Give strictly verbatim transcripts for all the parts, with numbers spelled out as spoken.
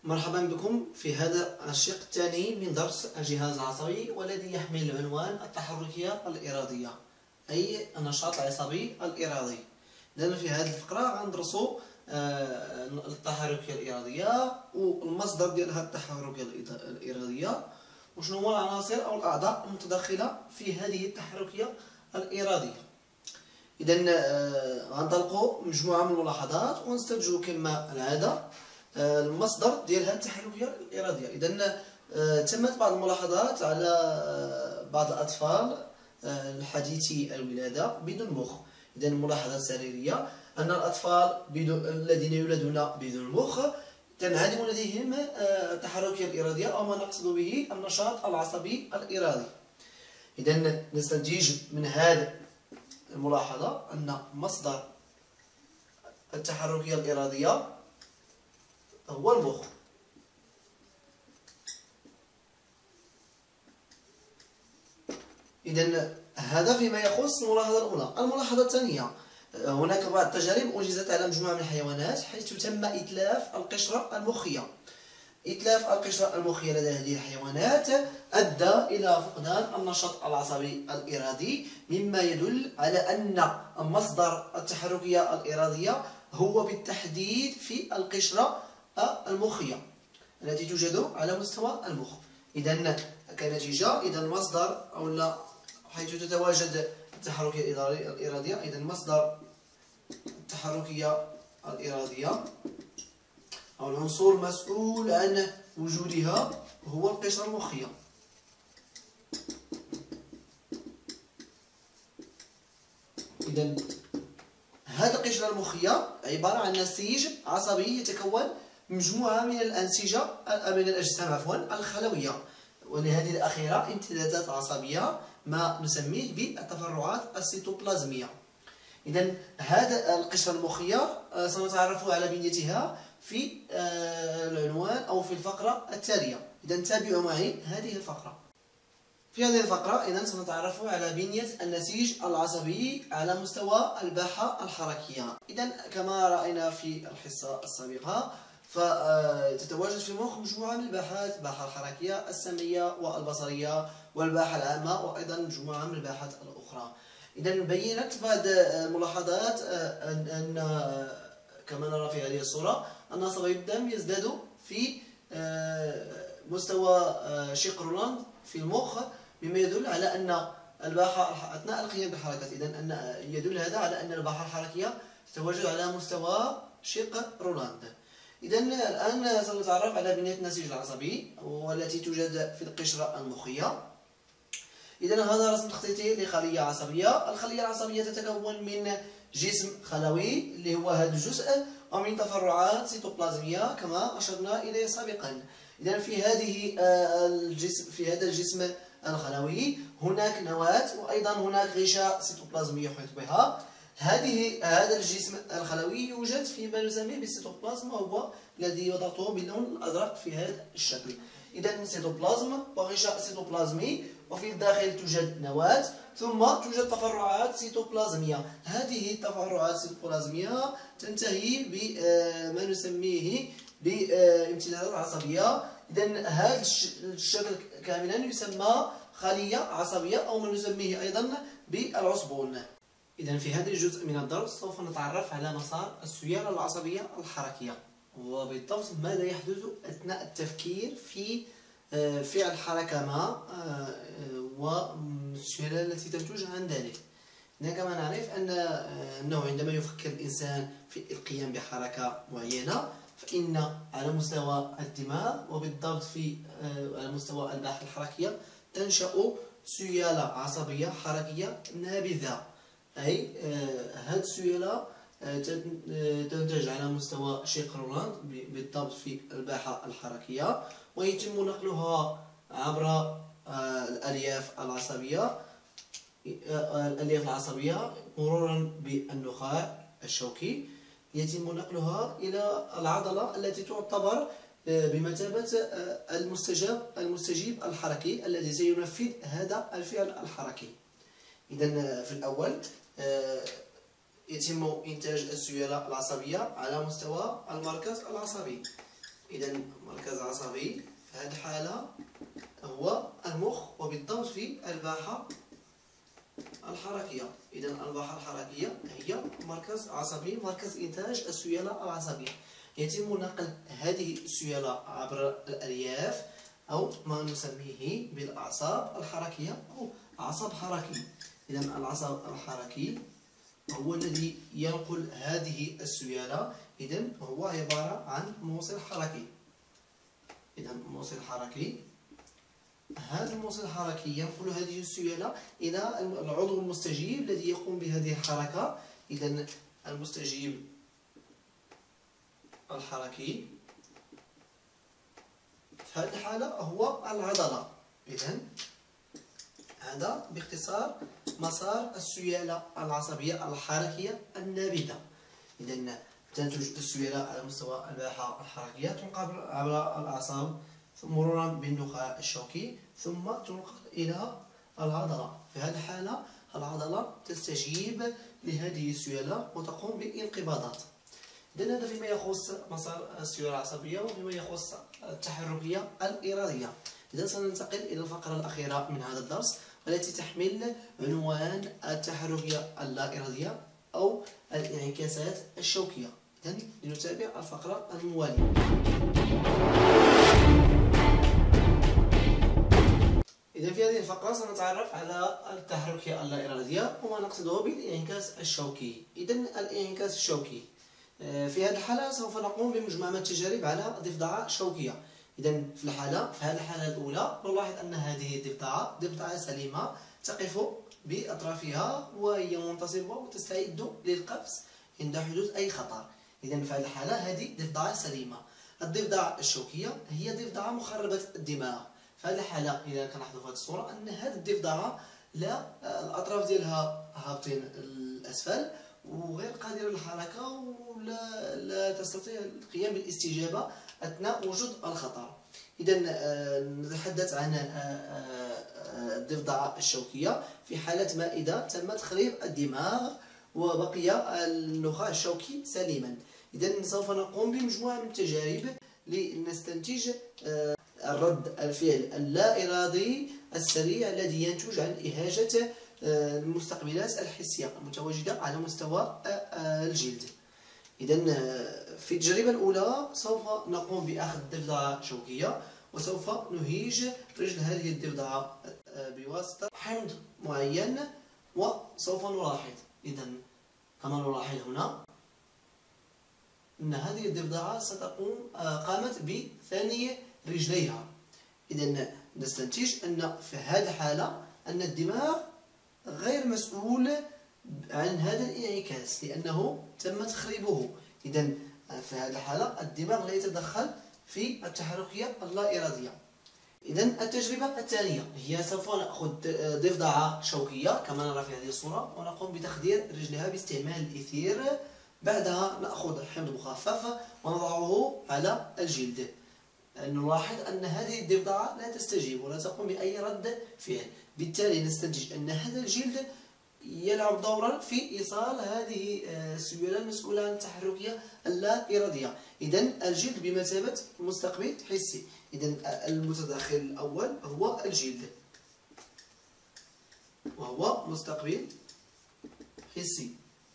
مرحبا بكم في هذا الشق الثاني من درس الجهاز العصبي والذي يحمل عنوان التحركية الإرادية، أي النشاط العصبي الإرادي. لأن في هذه الفقرة غندرسوا التحركية الإرادية والمصدر ديال هذه التحركية الإرادية وشنو هو العناصر أو الأعضاء المتدخلة في هذه التحركية الإرادية. إذا غنطلقوا مجموعة من الملاحظات ونستنتجوا كما العادة المصدر ديال هذه التحركية الإرادية. إذا تمت بعض الملاحظات على بعض الأطفال الحديثي الولادة بدون مخ. إذا الملاحظة السريرية أن الأطفال الذين يولدون بدون مخ تنعدم لديهم التحركية الإرادية أو ما نقصد به النشاط العصبي الإرادي. إذا نستنتج من هذه الملاحظة أن مصدر التحركية الإرادية هو المخ. إذا هذا فيما يخص الملاحظة الأولى. الملاحظة الثانية، هناك بعض التجارب أنجزت على مجموعة من الحيوانات حيث تم إتلاف القشرة المخية. إتلاف القشرة المخية لدى هذه الحيوانات أدى إلى فقدان النشاط العصبي الإرادي، مما يدل على أن مصدر التحركية الإرادية هو بالتحديد في القشرة المخية التي توجد على مستوى المخ. إذا كنتيجة إذا المصدر أو لا حيث تتواجد التحركية الإرادية، إذا مصدر التحركية الإرادية أو العنصر المسؤول عن وجودها هو القشرة المخية. إذا هذه القشرة المخية عبارة عن نسيج عصبي يتكون مجموعة من الأنسجة من الأجسام عفوا الخلوية، ولهذه الأخيرة امتدادات عصبية ما نسميه بالتفرعات السيتوبلازمية. إذا هذا القشرة المخية سنتعرف على بنيتها في العنوان أو في الفقرة التالية. إذا تابعوا معي هذه الفقرة. في هذه الفقرة إذا سنتعرف على بنية النسيج العصبي على مستوى الباحة الحركية. إذا كما رأينا في الحصة السابقة فتتواجد في المخ مجموعة من الباحات، الباحة الحركية السمعية والبصرية والباحة العامة وأيضا مجموعة من الباحات الأخرى. إذا بينت بعض الملاحظات أن كما نرى في هذه الصورة أن صبايا الدم يزداد في مستوى شق رولاند في المخ، مما يدل على أن الباحة أثناء القيام بالحركات، إذا أن يدل هذا على أن الباحة الحركية تتواجد على مستوى شق رولاند. إذا الآن سنتعرف على بنية النسيج العصبي والتي توجد في القشرة المخية. إذا هذا رسم تخطيطي لخلية عصبية. الخلية العصبية تتكون من جسم خلوي اللي هو هذا الجزء ومن تفرعات سيتوبلازمية كما أشرنا إليه سابقا. إذا في هذه الجسم في هذا الجسم الخلوي هناك نواة وأيضا هناك غشاء سيتوبلازمي يحيط بها. هذه هذا الجسم الخلوي يوجد فيما نسميه بالسيتوبلازم وهو الذي وضعته باللون الأزرق في هذا الشكل. إذا سيتوبلازم وغشاء سيتوبلازمي وفي الداخل توجد نواة ثم توجد تفرعات سيتوبلازمية. هذه التفرعات السيتوبلازمية تنتهي بما نسميه بامتدادات عصبية. إذا هذا الشكل كاملا يسمى خلية عصبية أو ما نسميه أيضا بالعصبون. إذا في هذا الجزء من الدرس سوف نتعرف على مسار السيالة العصبية الحركية، وبالضبط ماذا يحدث أثناء التفكير في فعل حركة ما والسيالة التي تنتج عن ذلك. كما نعرف أن أنه عندما يفكر الإنسان في القيام بحركة معينة فإن على مستوى الدماغ وبالضبط في على مستوى الباحة الحركية تنشأ سيالة عصبية حركية نابذة، أي هذه السيالة تنتج على مستوى شق رولاند بالضبط في الباحة الحركية، ويتم نقلها عبر الألياف العصبية الألياف العصبية مرورا بالنخاع الشوكي، يتم نقلها إلى العضلة التي تعتبر بمثابة المستجاب المستجيب الحركي الذي سينفذ هذا الفعل الحركي. إذا في الأول يتم إنتاج السيالة العصبية على مستوى المركز العصبي. إذا مركز عصبي في هذه الحالة هو المخ، وبالضبط في الباحة الحركية. إذا الباحة الحركية هي مركز عصبي، مركز إنتاج السيالة العصبية. يتم نقل هذه السيالة عبر الألياف أو ما نسميه بالأعصاب الحركية أو عصب حركي. إذا العصب الحركي هو الذي ينقل هذه السيالة. إذا هو عبارة عن موصل حركي. إذا موصل حركي، هذا الموصل الحركي ينقل هذه السيالة إلى العضو المستجيب الذي يقوم بهذه الحركة. إذا المستجيب الحركي في هذه الحالة هو العضلة. إذا هذا باختصار مسار السيالة العصبية الحركية النابتة. إذا تنتج السيالة على مستوى الباحة الحركية، تنقل عبر الأعصاب مرورا بالنخاع الشوكي، ثم تنقل إلى العضلة. في هذه الحالة العضلة تستجيب لهذه السيالة وتقوم بانقباضات. إذن هذا فيما يخص مسار السيالة العصبية، وفيما يخص التحركية الإرادية. إذا سننتقل إلى الفقرة الأخيرة من هذا الدرس، والتي تحمل عنوان التحركية اللا إرادية أو الانعكاسات الشوكية. إذن لنتابع الفقرة الموالية. إذا في هذه الفقرة سنتعرف على التحركية اللا إرادية وما نقصده بالانعكاس الشوكي. إذا الانعكاس الشوكي في هذه الحالة سوف نقوم بمجموعة من التجارب على ضفدعة شوكية. إذا في الحالة في هذه الحالة الأولى نلاحظ أن هذه الضفدعة ضفدعة سليمة تقف بأطرافها وهي منتصبة وتستعد للقفز عند حدوث أي خطر. إذا في هذه الحالة هذه ضفدعة سليمة. الضفدعة الشوكية هي ضفدعة مخربة الدماغ. في هذه الحالة إذا كنلاحظوا في هذه الصورة أن هذه الضفدعة لا الأطراف ديالها هابطين الأسفل وغير قادرة للحركة ولا لا تستطيع القيام بالاستجابة أثناء وجود الخطر. إذا نتحدث عن الضفدعة الشوكية في حالة ما إذا تم تخريب الدماغ وبقي النخاع الشوكي سليما. إذا سوف نقوم بمجموعة من التجارب لنستنتج الرد الفعل اللا إرادي السريع الذي ينتج عن إهاجة المستقبلات الحسية المتواجدة على مستوى الجلد. إذا في التجربة الأولى سوف نقوم بأخذ ضفدعة شوكية وسوف نهيج رجل هذه الضفدعة بواسطة حمض معين، وسوف نلاحظ إذا كما نلاحظ هنا أن هذه الضفدعة ستقوم قامت بثاني رجليها. إذا نستنتج أن في هذه الحالة أن الدماغ غير مسؤول عن هذا الانعكاس لأنه تم تخريبه. إذا في هذه الحالة الدماغ لا يتدخل في التحركية اللا إرادية. إذا التجربة الثانية هي سوف نأخذ ضفدعة شوكية كما نرى في هذه الصورة ونقوم بتخدير رجلها باستعمال الإثير. بعدها نأخذ حمض مخفف ونضعه على الجلد. نلاحظ أن هذه الضفدعة لا تستجيب ولا تقوم بأي رد فعل، بالتالي نستنتج أن هذا الجلد يلعب دورا في إيصال هذه السيالة المسؤولة عن التحركية اللا إرادية. إذا الجلد بمثابة مستقبل حسي. إذا المتدخل الأول هو الجلد وهو مستقبل حسي.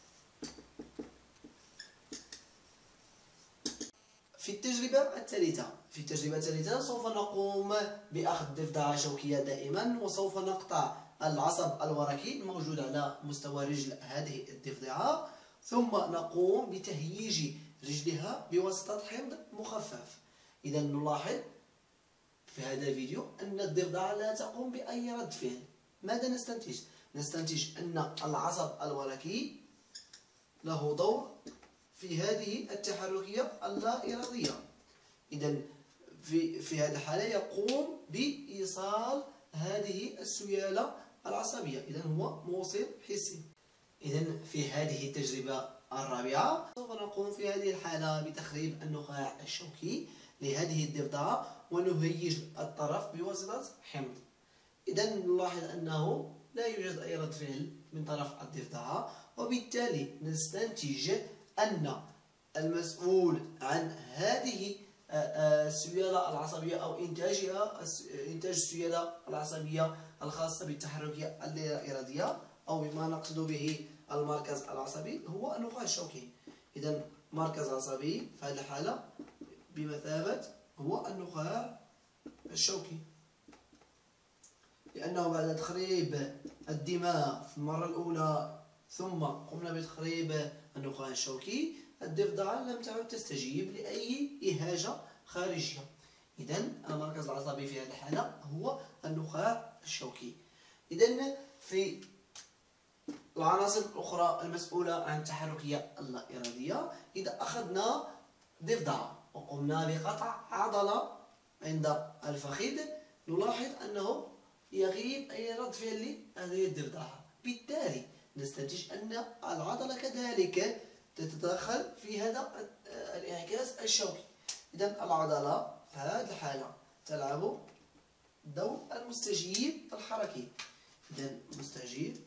في التجربة الثالثة في التجربة الثالثة سوف نقوم بأخذ ضفدعة شوكية دائما، وسوف نقطع العصب الوركي الموجود على مستوى رجل هذه الضفدعة، ثم نقوم بتهييج رجلها بواسطة حمض مخفف. إذا نلاحظ في هذا الفيديو أن الضفدعة لا تقوم بأي رد فعل. ماذا نستنتج؟ نستنتج أن العصب الوركي له دور في هذه التحركية اللا إرادية. إذا في في هذه الحالة يقوم بإيصال هذه السيالة العصبية. إذا هو موصل حسي. إذا في هذه التجربة الرابعة سوف نقوم في هذه الحالة بتخريب النخاع الشوكي لهذه الضفدعة ونهيج الطرف بواسطة حمض. إذا نلاحظ أنه لا يوجد أي رد فعل من طرف الضفدعة، وبالتالي نستنتج أن المسؤول عن هذه السيالة العصبية أو إنتاجها، إنتاج السيالة العصبية الخاصة بالتحركية الإرادية، أو بما نقصد به المركز العصبي هو النخاع الشوكي. إذا مركز عصبي في هذه الحالة بمثابة هو النخاع الشوكي، لأنه بعد تخريب الدماغ في المرة الأولى ثم قمنا بتخريب النخاع الشوكي، الضفدعة لم تعد تستجيب لأي إهاجة خارجية. إذا المركز العصبي في هذه الحالة هو النخاع الشوكي. إذا في العناصر الأخرى المسؤولة عن التحركية اللا إرادية، إذا أخذنا ضفدعة وقمنا بقطع عضلة عند الفخذ، نلاحظ أنه يغيب أي رد فعل لهذه الضفدعة، بالتالي نستنتج أن العضلة كذلك تتدخل في هذا الانعكاس الشوكي. إذا العضلة في هذه الحالة تلعب دور المستجيب الحركي. إذا مستجيب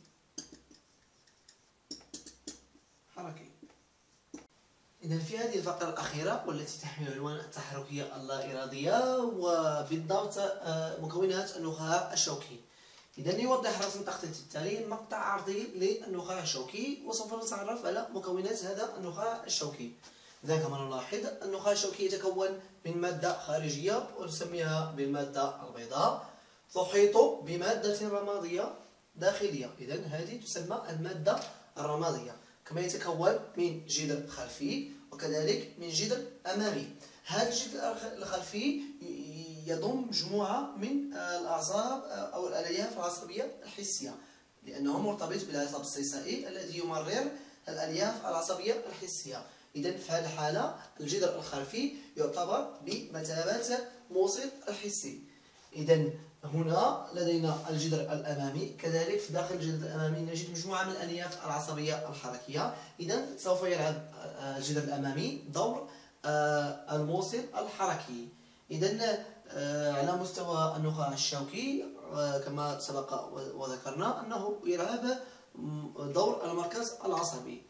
حركي. إذا في هذه الفقرة الأخيرة والتي تحمل عنوان التحركية اللا إرادية وبالضبط مكونات النخاع الشوكي، إذا يوضح رسم التخطيط التالي مقطع عرضي للنخاع الشوكي، وسوف نتعرف على مكونات هذا النخاع الشوكي. إذا كما نلاحظ النخاع الشوكي يتكون من مادة خارجية ونسميها بالمادة البيضاء، تحيط بمادة رمادية داخلية، إذا هذه تسمى المادة الرمادية. كما يتكون من جدر خلفي وكذلك من جدر أمامي. هذا الجدر الخلفي يضم مجموعة من الأعصاب أو الألياف العصبية الحسية، لأنه مرتبط بالعصب السيسائي الذي يمرر الألياف العصبية الحسية. إذا في هذه الحالة الجدر الخلفي يعتبر بمثابة موصل الحسي. إذا هنا لدينا الجدر الأمامي، كذلك في داخل الجدر الأمامي نجد مجموعة من الألياف العصبية الحركية. إذا سوف يلعب الجدر الأمامي دور الموصل الحركي. إذا على مستوى النخاع الشوكي كما سبق وذكرنا أنه يلعب دور المركز العصبي.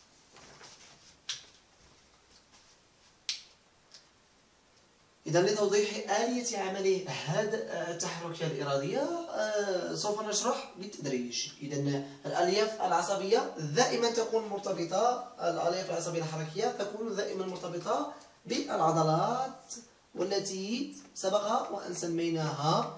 إذا لتوضيح آلية عمل هذه التحركية الإرادية سوف نشرح بالتدريج. إذا الألياف العصبية دائما تكون مرتبطة، الألياف العصبية الحركية تكون دائما مرتبطة بالعضلات، والتي سبق وأن سميناها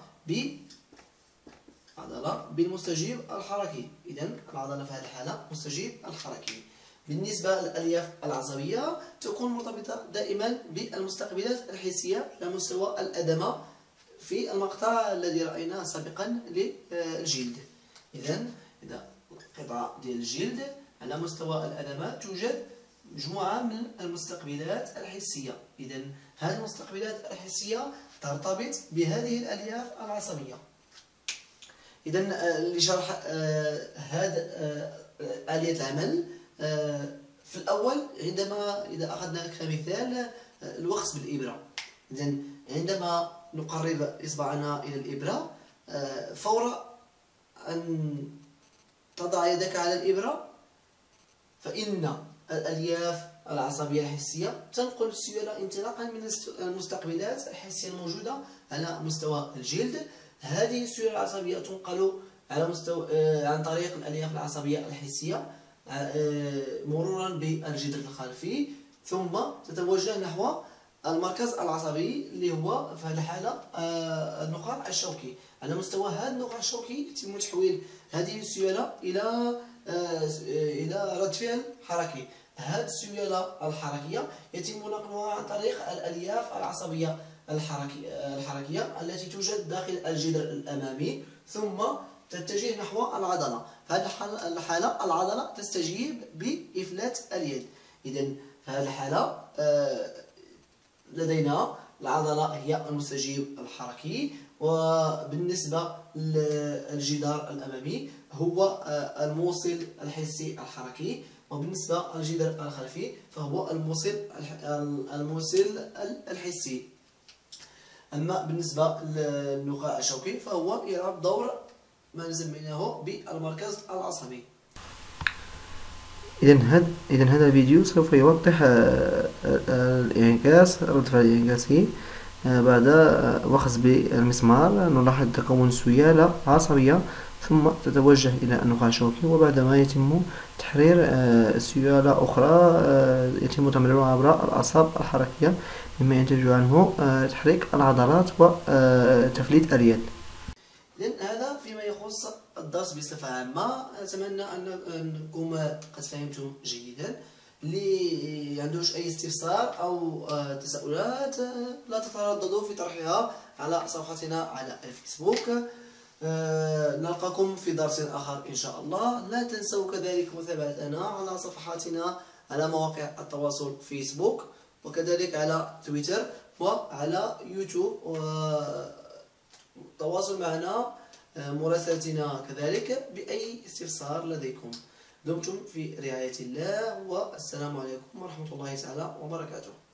بعضلة بالمستجيب الحركي. إذا العضلة في هذه الحالة مستجيب الحركي. بالنسبة للألياف العصبية تكون مرتبطة دائما بالمستقبلات الحسية على مستوى الأدمة في المقطع الذي رأيناه سابقا للجلد. إذا إذا قطعة ديال الجلد على مستوى الأدمة توجد مجموعة من المستقبلات الحسية. إذا هذه المستقبلات الحسية ترتبط بهذه الألياف العصبية. إذا لشرح هذا آلية العمل، في الأول عندما إذا أخذنا كمثال الوخز بالإبرة، إذا عندما نقرب إصبعنا إلى الإبرة فور أن تضع يدك على الإبرة فإن الألياف العصبية الحسية تنقل السيولة انطلاقا من المستقبلات الحسية الموجودة على مستوى الجلد. هذه السيولة العصبية تنقل على مستوى عن طريق الألياف العصبية الحسية مرورا بالجدر الخلفي، ثم تتوجه نحو المركز العصبي اللي هو في هذه الحالة النخاع الشوكي. على مستوى هذا النخاع الشوكي يتم تحويل هذه السيولة إلى إلى رد فعل حركي. هذه السيولة الحركية يتم نقلها عن طريق الألياف العصبية الحركية الحركية التي توجد داخل الجدر الأمامي، ثم تتجه نحو العضلة. في هذه الحالة العضلة تستجيب بإفلات اليد. إذا في هذه الحالة لدينا العضلة هي المستجيب الحركي، وبالنسبة للجدار الأمامي هو الموصل الحسي الحركي، وبالنسبة للجدار الخلفي فهو الموصل الموصل الحسي. أما بالنسبة للنخاع الشوكي فهو يلعب دور ما سميناه بالمركز العصبي. إذا هذا إذا هذا الفيديو سوف يوضح الانعكاس، رد فعل انعكاسي. بعد وخز بالمسمار نلاحظ تكون سيالة عصبية، ثم تتوجه إلى النخاع الشوكي، وبعدما يتم تحرير سيالة أخرى يتم تمريرها عبر الأعصاب الحركية، مما ينتج عنه تحريك العضلات وتفليت اليد. إذن هذا فيما يخص الدرس بصفة عامة. أتمنى أنكم قد فهمتم جيدا. اللي عندوش أي استفسار أو تساؤلات لا تترددوا في طرحها على صفحتنا على الفيسبوك. نلقاكم في درس آخر إن شاء الله. لا تنسوا كذلك متابعتنا على صفحاتنا على مواقع التواصل فيسبوك، وكذلك على تويتر وعلى يوتيوب، والتواصل معنا مراسلتنا كذلك بأي استفسار لديكم. دمتم في رعاية الله، والسلام عليكم ورحمة الله تعالى وبركاته.